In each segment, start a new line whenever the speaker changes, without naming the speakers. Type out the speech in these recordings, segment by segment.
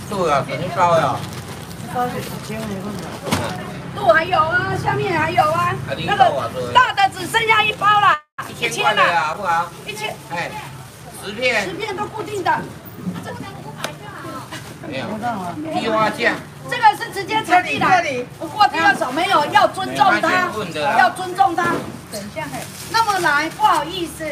对啊，整包呀。
肚还有啊，下面还有啊。那个大的只剩下1包了，1000了，
好不好
？1000。
哎，10片。10
片都固定的。
没有。地花酱。
这个是直接产地来，不过第二手没有，要尊重他，要尊重他。等一下，那么来，不好意思，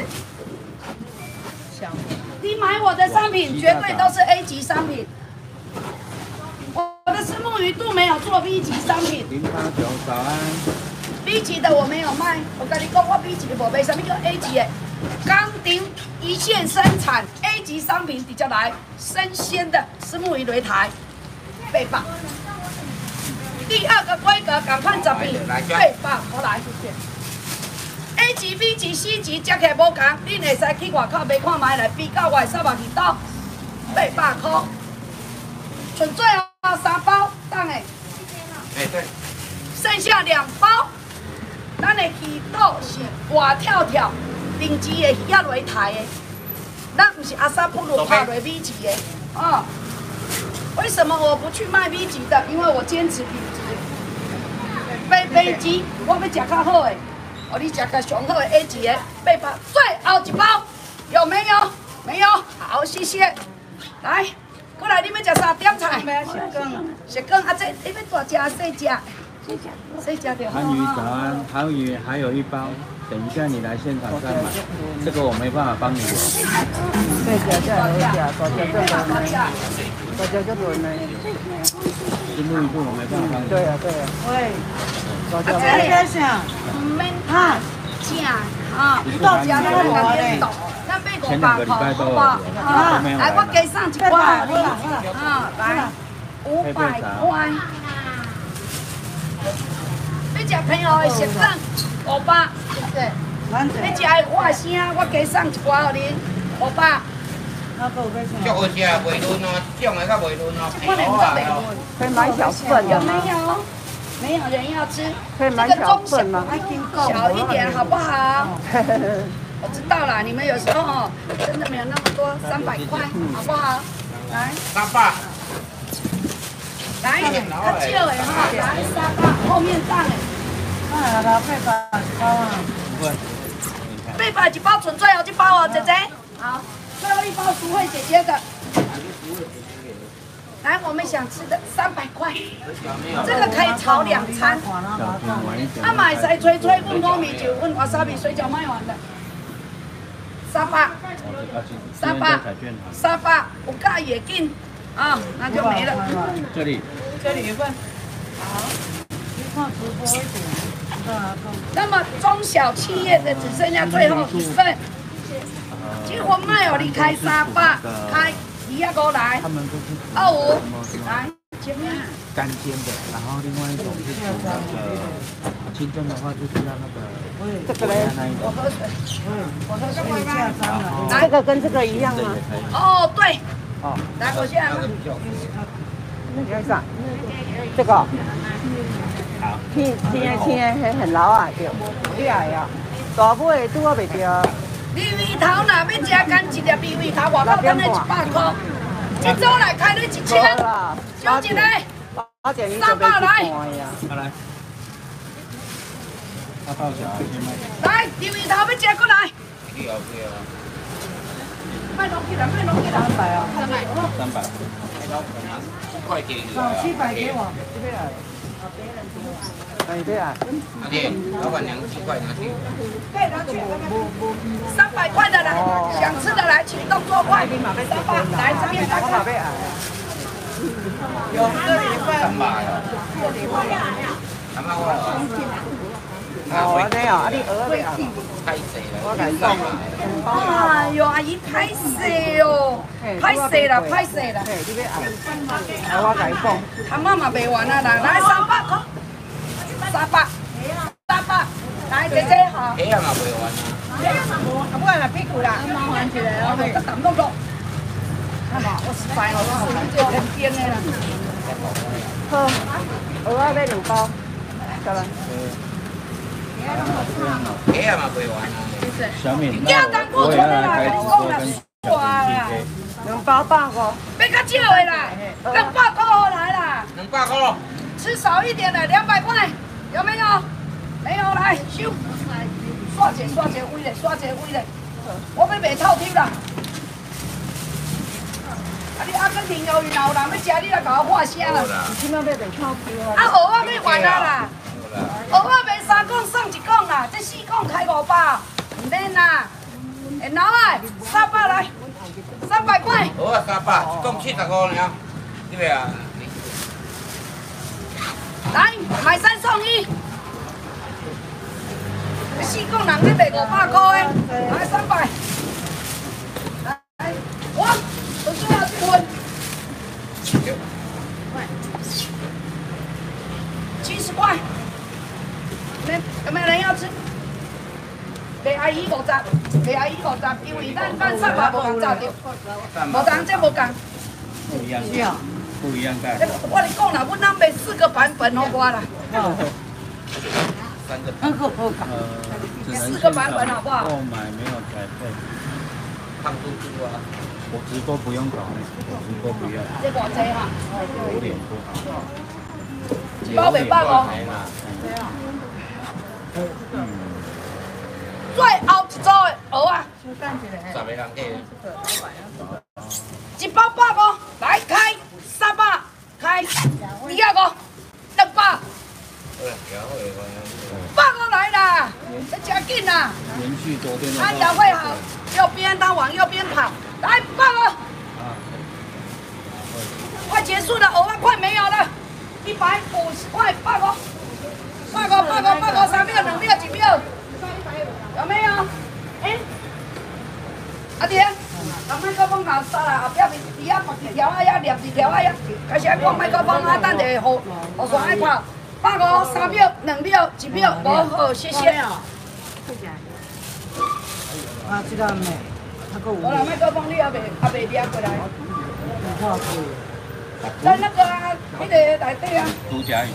你买我的商品绝对都是 A 级商品。我的虱目鱼肚没有做 B 级商品。
早安。
B 级的我没有卖，我跟你讲，我 B 级的无卖，什么叫 A 级的？钢顶一线生产 A 级商品，比较来生鲜的虱目鱼擂台，800。第二个规格，赶快10片，800，我来，谢谢。A 级、B 级、C 级加起来无同，恁会使去外口买看卖来比较，我会300几刀，800块。剩最后3包，等下。
哎，对。
剩下2包，咱的鱼肚是活跳跳，定级的鱼仔擂台的，咱不是阿萨布鲁拍擂 B 级的，哦。为什么我不去卖 B 级的？因为我坚持品质。B 级我要吃较好的，哦，你吃较上好的 A 级的800，最后1包有没有？没有，好，谢谢。来，过来，你要吃啥点菜？石羹啊，这你要大只细只？谁家的？
韩鱼早安，韩鱼还有1包，等一下你来现场再买，这个我没办法帮你留。
对，大家就轮呢。
虱目鱼肚我没办法帮你。
对啊。喂，
这个啥？免怕正啊，到家咱那边倒，咱买500块，好不好？来，我加上1块，来500块。你吃朋友的食羹500，对。你吃的花生，我加送1块给你，500。
足好食，袂润哦，种的较袂润哦。
可以买小份的吗？
没有人要吃。
可以买小份吗？
小一点好不好？我知道了，你们有时候哦，真的没有那么多，300块，好不好？来
，300。
来，较少的哈，来300，后面档的。
800包啊。
8001包，存最后1包哦，姐姐。好，最后1包淑慧姐姐的。来，我们想吃的300块，这个可以炒2餐。啊，买西吹吹，问糯米酒，问瓦萨比水饺卖完的。300，有价也进啊，那就没了。
这里
一份。好，你看直播一点。
那么中小企业的只剩下最后1份，结婚卖哦，你开300，开250来，25来，前面
干煎的，然后另外一种是煮那个清蒸的话，就是要那个
这个嘞，
我喝水，
这个跟这个一样吗？
哦，对，来，我现在
你看啥？这个。天很老啊，对，厉害啊！大尾拄啊袂着。
鲢鱼头若要吃干一粒鲢鱼头，外口等下100块，这周来开你1000，少一个300来。
来，他到小孩先卖。
来，鲢鱼头要吃过来。卖弄起来，300啊
，300。
7块给你。
700给我。哎，对啊。
阿弟，老板娘7块拿去。
对，拿去。300块的来，想吃的来，请动作快。300，来这边大哥。
有这里份。
300哦。300块哦。
哦，对哦，你蚵仔啊？
太济了。
我来送。
哎呦，阿姨拍死哦，拍死了。
嘿，你要我来送。
他妈妈卖完了啦，来300块。300，来姐姐好。
这样嘛袂完啊。
啊，不然来屁股啦。
麻烦起来哦，个感动动。我实在我这很颠的啦。
好，蚵仔要2包，再来。
这样嘛袂完啊。
小敏，
你要当过春的啦，跟你讲啦，哇啦。
2包150。
要较少的啦，200块好来啦。
200块。
吃少一点的200块，有没有？没有，来收。刷者位嘞，刷者位嘞。我要卖透抽啦。啊，你阿根廷鱿鱼若有人要食，你来甲我画声啦。
今麦要卖透抽啊！
啊，蚵仔要完啊啦。蚵仔卖3公送1公啦，这4公开500，唔免啦。然后啊，300来，300块。
蚵仔300，1公75了，对不对啊？
来，买3送1。4公人咧卖500块的，来300。来，我最后一份。70块。有没有人要吃？卖阿姨50，卖阿姨50，因为咱300无共炸着，无共这无共。
不一样，不一样的。
我跟你讲啦，阮咱卖4个版本好我啦。 4个版本好不好？
购买没有改费。
胖嘟嘟啊！
我直播不用搞，我直播不要。
这偌济哈？
有点不好。
一包袂饱哦。最后一组的蚵仔
10个人给。
1包150，来开300，开250，200。 850来啦，这加紧啦！
连续昨天的。
安调会好，右边他往右边跑，来850。快结束了，蚵仔快没有了，150块850，850，3秒、2秒、1秒，有没有？哎，阿爹，把麦克风拿下来，后壁底下条啊呀，连条啊呀，开始讲麦克风啊，等下互双爱跑。 850、3秒、2秒、1秒，无好，谢谢。
啊，这个没，那个
我拿麦克风，你也袂抓过来。在那个啊，那个内底啊。
猪甲鱼。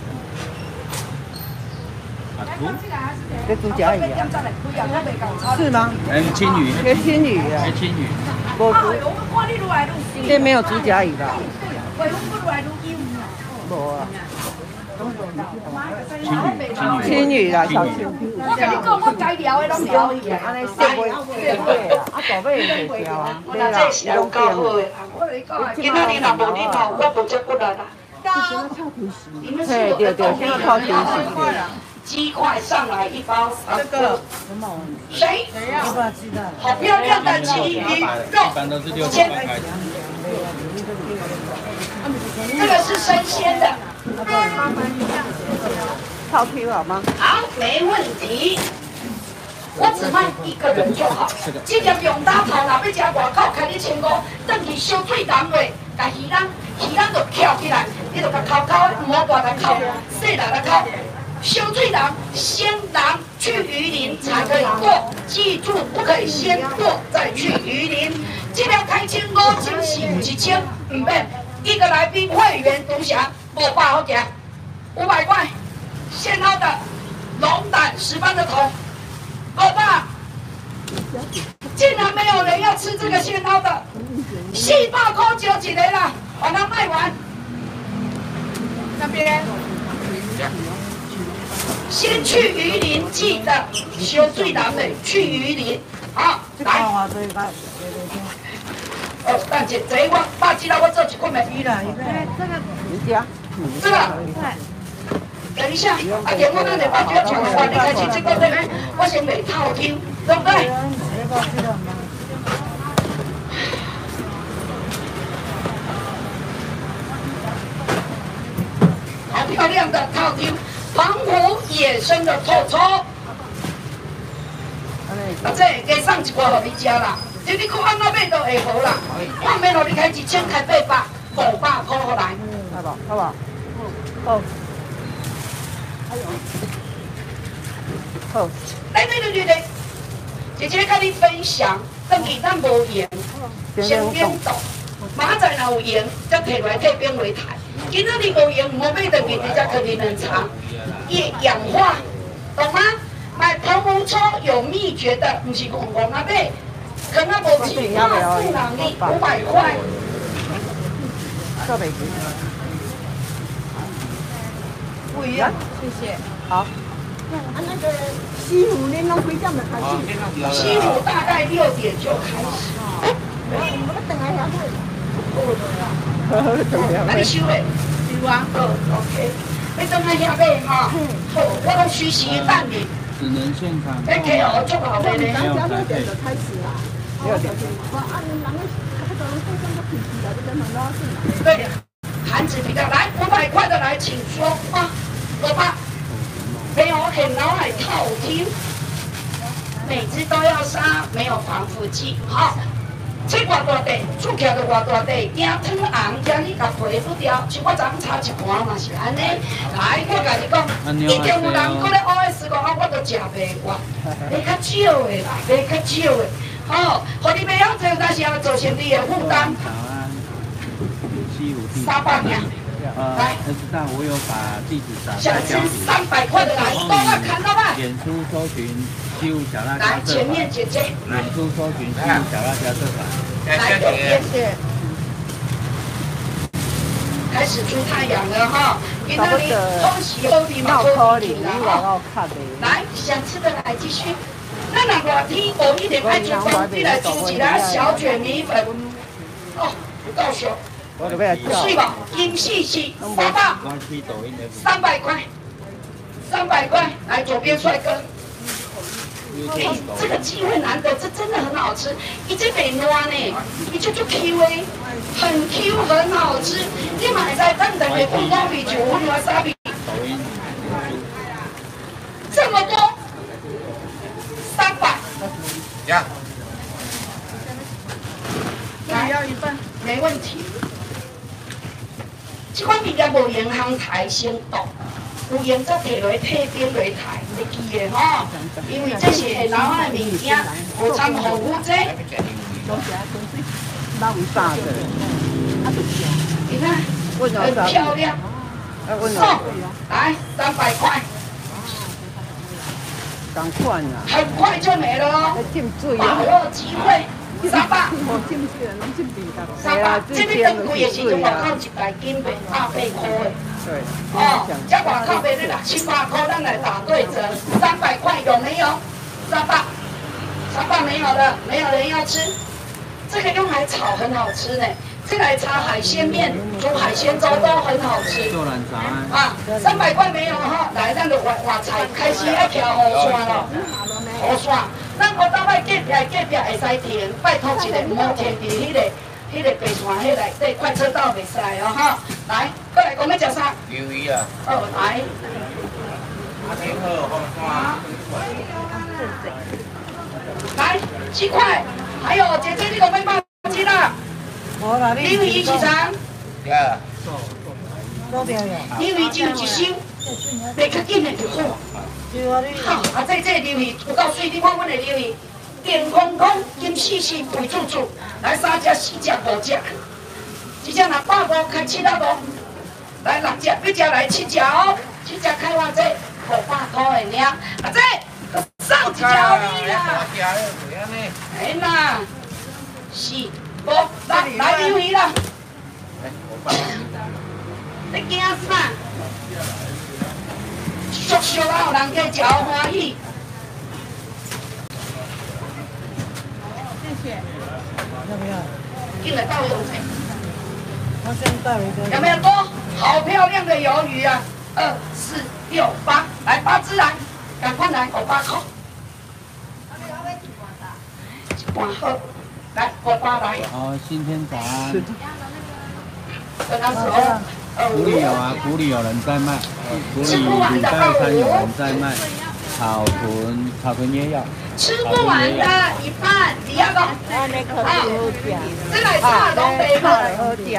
啊猪？
跟猪甲鱼啊？是吗？
青鱼。
跟青鱼啊。
跟青鱼。
无猪。这没有猪甲鱼啦。无啊。 青鱼啦，小青鱼。
我跟你讲，我该聊的拢聊伊啊，
安尼小尾啊，啊大尾会条啊，对啦，拢变。
今仔日若无你跑，我无接过来啦。
嘿，对对，先靠平时。
鸡块上来1包3个。谁？好漂亮的鸡鱼肉。
一般都是600块开始。
这个是生鲜的。
套 Q 好吗？
好，没问题。我只卖1个人就好。这条用打头，若要食外口，开你1500，等去烧水淡落，甲鱼仔就翘起来，你就甲烤，唔好大来烤，细来烤。烧水人先让去鱼鳞才可以剁，记住不可以先剁再去鱼鳞。这条开1500，真是1000，唔免。一个来宾会员独享500好食，500块。 现捞的龙胆10番的头，200，竟然没有人要吃这个现捞的，400块就一个啦，把它卖完。那边先去鱼鳞，记得修最难的去鱼鳞，好，来。但是这我把知道我做一款的鱼啦，
你家，
这个。 等一下，啊，电话那里把这抢完，你开始这个我先卖套丢，对不对？好漂亮的套丢，澎湖野生的臭臭。啊，这加送1罐给你吃啦，就你看安怎买都会好啦。我免让你开1000开800，500块回来。
好不？好不？好。 好，
来，对，姐姐跟你分享，等于咱无盐，先冰冻，明仔若有盐，再摕来退冰为台。今仔日无盐，唔好买回去，直接可以冷藏，越氧化，懂吗？买澎湖抽有秘诀的，不是讲啊买，可能无钱，怕富人哩500块。
做美食。
不一样，
谢谢。好。那个西湖恁拢几点就开始？
西湖大概6点就开始。
我等下遐会。
那你收嘞？收啊。OK。你等下遐买哈。好，我拢随时等你。
只能现场。
哎，KO 做好未呢？
6点就开始啦。6点。
对，盘子比较来500块的来，请说啊，老爸。没有很脑海套听，每只都要杀，没有防腐剂。好，这偌大地，煮起来就偌大地，惊汤红，惊你甲皮不掉。像我昨昏炒一盘嘛是安尼。来，我甲你讲，一定有人搁咧 OS 讲啊，我都食袂惯，买较少的啦，买较少的。好，互你买晓做，但是要造成你的负担。300两。
不知道，我有把地址打
想吃300块的来，都要看到吧？
脸书搜寻西湖小辣椒
来，前面姐姐。
脸书搜寻西湖小辣椒社团。
来，谢谢。开始出太阳了哈，今天你恭喜后地嘛，恭喜了哈。来，想吃的来继续。那哪个天我一点爱煮饭，你来煮起来小卷米粉。哦，不够熟。水吧，金细细300块，300块，来左边帅哥。哎，这个机会难得，这真的很好吃。一只北瓜呢，一就 Q 的，很 Q， 很好吃。你买在等等的风光比酒温瓦沙比，这么多，300。
呀。
来，要一份，没问题。这款物件无用烘台先倒，有用则摕落退冰落台，你记的吼？因为这是现老的物件，无掺防腐剂。你看，很漂亮。送，来300块。
赶快啊！
很快就没了哦，把握机会。300，300，这边登柜的时阵外口100斤卖800块的，
对，
哦，这外口卖咧600、700块，咱来打对折，300块有没有？300没有了，没有人要吃。这个用来炒很好吃呢，这来炒海鲜面、煮海鲜粥都很好吃。啊，300块没有哈，来，咱就换菜，开始要挑河山了，河山。咱我倒摆隔壁会使停，拜托一下，唔好停伫迄个白线迄内底，快车道袂使哦哈。来，过来讲要食啥？
鱿鱼啊。
哦，来。
天鹤红花。
来7块，还有姐姐你都要报纸啦。鱿鱼市场。
呀。
鱿鱼只有一箱，卖较紧的就好。好，啊，这鱿鱼有够水，你看阮的鱿鱼，电空空、金细细、肥柱柱，来3只、4只、5只，一只600块，开7啊无？来6只，要吃来7只哦，7只开偌济，500块的尔，啊这送一只你啦。哎呐，是，无来鱿鱼啦。你惊啥？俗俗啊，有人加食欢喜。
谢谢。要不要？
进来倒一桶水。
我先倒一个。
有没有多？好漂亮的鱿鱼啊！2、4、6、8，来8只来，赶快来，500块。1半好，来500来。
好，新天早安。
跟他说。
埔里有啊，埔里有人在卖，埔里礼拜3有人在卖，草屯也有。
吃不完的一半，你要讲。这来炒东北嘛。
好食。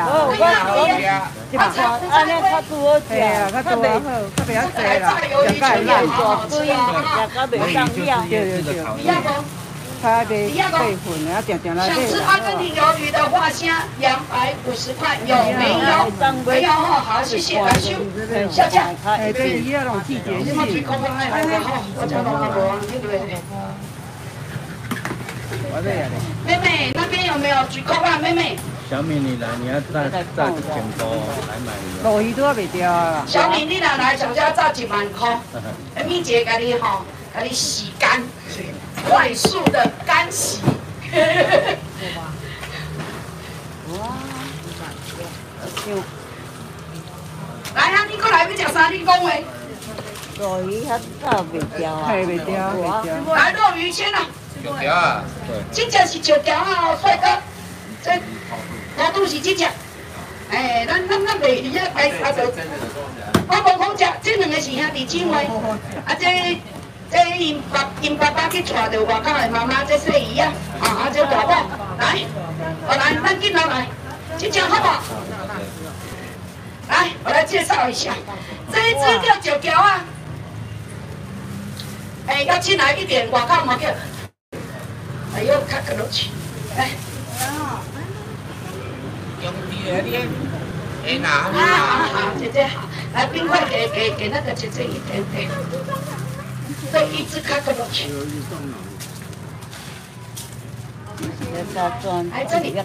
安尼较拄好食，较袂遐济啦，食较烂，大堆，食较袂上料。对。它的备份啊，定定来。
想吃阿根廷鱿鱼的话，先250块，有没有？没有哈，好，谢谢，来收，小姐。
哎，对，伊那种季节性。
妹妹，那边有没有举扣啊？妹妹，
小米你来，你要炸钱包来买鱼。
鲈鱼都要袂掉啊！
小米，你若来上家炸1万块，米姐给你吼，给你洗干，快速的干洗。
哇！
来啊，你过来要食啥？你讲话。
鲈鱼它炸袂掉啊！袂掉，袂掉。
来肉鱼先啦。
九条啊，
这只是石条啊，帅哥，这高度是这只。哎，咱袂鱼啊，该啊就我无讲食，这两个是兄弟姊妹，啊这因爸爸去带着外口的妈妈，这细姨啊，啊这大宝，来，来，咱进来来，这只好不好？来，我来介绍一下，这一只叫石条啊，哎，要进来一点，外口嘛叫。哎呦，卡个落去，来。
用力的你，哎拿
好，姐姐好，来冰块给那个姐姐一点点，对，一直卡个落去。来这里。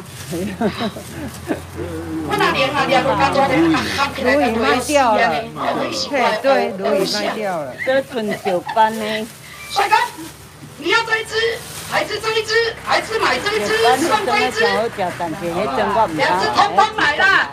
我那连啊连都刚抓的，扛起来的卖掉了，
对，鲈鱼卖掉了。这纯酒班呢？
帅哥，你要这一只？还是这一只，还是买这一只，送这一只。2只通通来啦！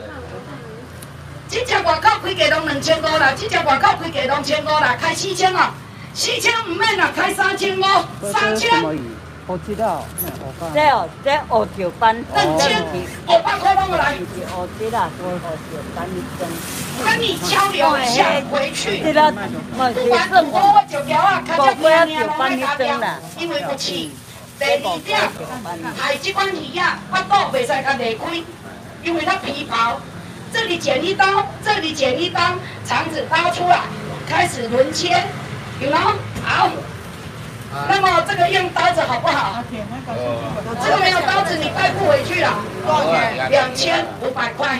这只外口开价拢2500啦，这只外口开价拢1500啦，开4000啊，4000唔免啦，开3500，3000。
我知道，
这乌石斑
，2500块拢来。
乌石啦，乌石斑一根。
跟你交流一下，回去。
这个
不管我就条啊，看这边你拢来打掉，因为有刺。第二点，海这款鱼啊，骨肚袂使甲裂开，因为它皮薄。这里剪一刀，这里剪一刀，肠子刀出来，开始轮切，有吗？好。那么这个用刀子好不好？这个没有刀子你带不回去了。多少钱？2500块。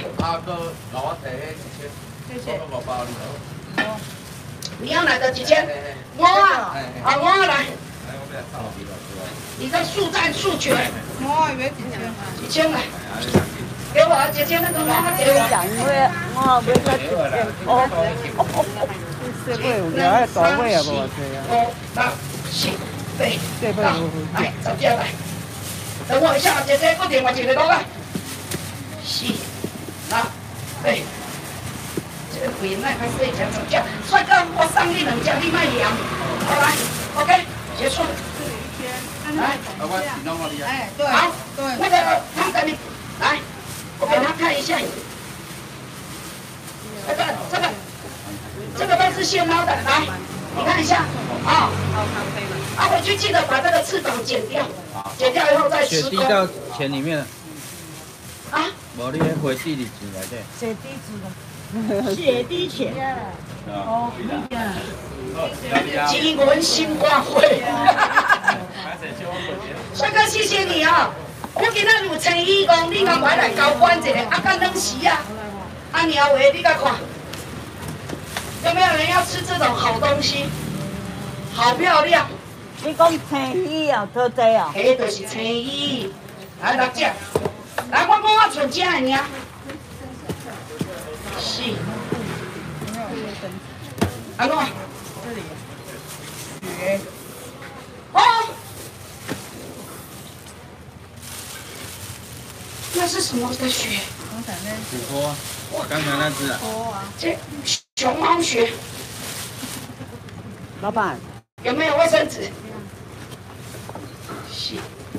谢谢。你要哪个几千？我啊，我来。你在速战速决。我以为几千来。给我姐姐那个妈妈给我。
因为我没得钱。
这尾有了，大尾也无多啊。
好，行。对，来，找家来。等我一下，姐姐，我电话接得到啊。是，那，对，这个鬼那还是讲吵架。帅哥，我上你2家，你卖2。好来 ，OK， 结束。来，哎，对，好，对，那个他给你，来，我给他看一下。这个都是现捞的，来，你看一下，啊。啊，回去记得把这个翅膀剪掉，剪掉以后再施工。
血滴到钱里面了。
啊？
无你迄回地里钱来的。
血滴子，血滴钱。哦，
金文新光会。帅哥，谢谢你啊！我今仔有诚意讲，你甲买来交关一个，啊，干冷时啊，啊，鸟话你甲看，有没有人要吃这种好东西？好漂亮。
你讲青衣啊，多济啊？
迄就是青衣，来6只，来我剩只的尔。是。安怎？这里。血。哦。那是什么的血？
虎坡，刚才那只啊。
这熊猫血。
老板。
有没有卫生纸？是。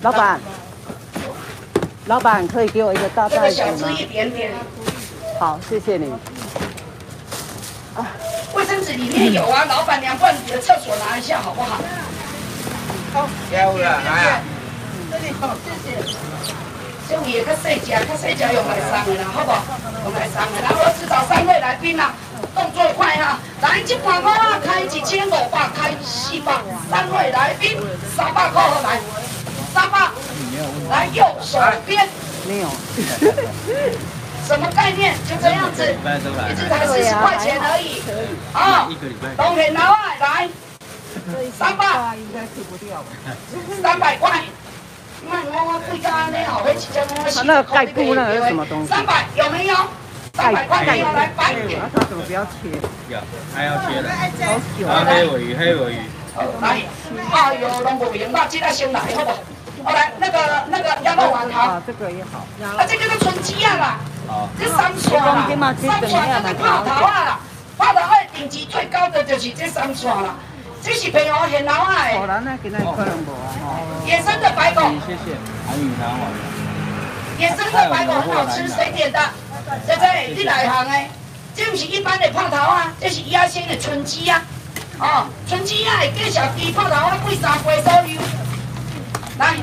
老板可以给我一个大袋子吗？
这个小只一点点。
好，谢谢你。
啊，卫生纸里面有啊，老板娘，不然你的厕所拿一下好不好？好，
有啦，来啊。
这里好，谢谢。这鱼较细只用来送的啦，好不好？用来送的，然后我只找3位来宾啦。动作快哈！来，这盘我开1500，开400，3位来宾300块来，300，来右手边。
没有。
什么概念？就这样子，一只才40块钱而已。啊，东北老外来，300，应该吃不掉吧？300块， 我贵到安尼哦，那几件我
那个盖布那个是什么东西
？300有没有？300块没有来摆。
它怎么不要切？
有，还要切的。
好久
啊，黑尾鱼，黑尾鱼。
来，哎呦，拢无用，那记得先来好不好？好来，那个鸭肉丸好。
这个也好。
啊，这个是春鸡啊啦。
好。
这3串啦，3串这是泡头啊啦，泡头的等级最高的就是这3串啦。这是朋友现捞啊的。
好了，那给那可能无啊。
野生的白狗。
谢谢，韩语南华。
野生的白狗很好吃，谁点的？在这你来行的，这不是一般的泡头啊，这是鸭鲜的春鸡啊。哦，春鸡啊，介绍鸡泡头啊，贵3倍左右。来，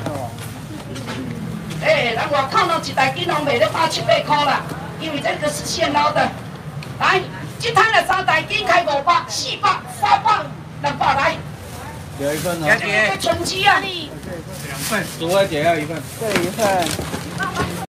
咱外口呢一台鸡拢卖了8、7、8块啦，因为这个是现捞的。来，这摊的3台鸡开500、400、300、600来。
有一份哦。
这个春鸡啊，
2份，竹儿姐要1份。
这1份。